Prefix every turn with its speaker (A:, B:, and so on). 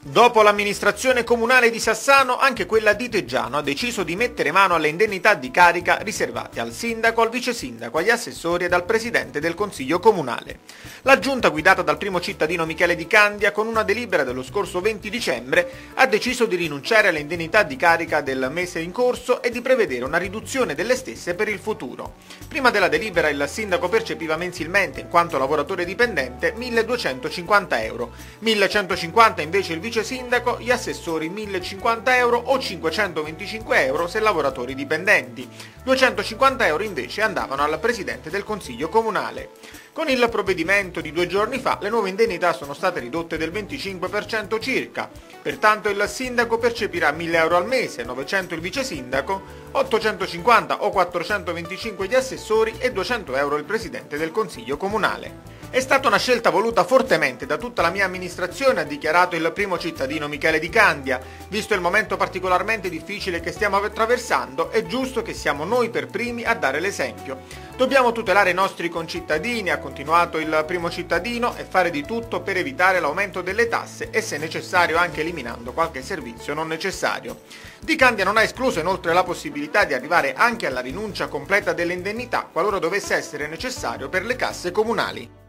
A: Dopo l'amministrazione comunale di Sassano, anche quella di Teggiano ha deciso di mettere mano alle indennità di carica riservate al sindaco, al vice sindaco, agli assessori ed al presidente del consiglio comunale. La giunta, guidata dal primo cittadino Michele Di Candia, con una delibera dello scorso 20 dicembre, ha deciso di rinunciare alle indennità di carica del mese in corso e di prevedere una riduzione delle stesse per il futuro. Prima della delibera il sindaco percepiva mensilmente, in quanto lavoratore dipendente, 1.250 euro, 1.150 invece il vice sindaco, gli assessori 1.050 euro o 525 euro se lavoratori dipendenti. 250 euro invece andavano al presidente del consiglio comunale. Con il provvedimento di 2 giorni fa le nuove indennità sono state ridotte del 25% circa, pertanto il sindaco percepirà 1.000 euro al mese, 900 il vice sindaco, 850 o 425 gli assessori e 200 euro il presidente del consiglio comunale. È stata una scelta voluta fortemente da tutta la mia amministrazione, ha dichiarato il primo cittadino Michele Di Candia. Visto il momento particolarmente difficile che stiamo attraversando, è giusto che siamo noi per primi a dare l'esempio. Dobbiamo tutelare i nostri concittadini, ha continuato il primo cittadino, e fare di tutto per evitare l'aumento delle tasse e, se necessario, anche eliminando qualche servizio non necessario. Di Candia non ha escluso inoltre la possibilità di arrivare anche alla rinuncia completa delle indennità qualora dovesse essere necessario per le casse comunali.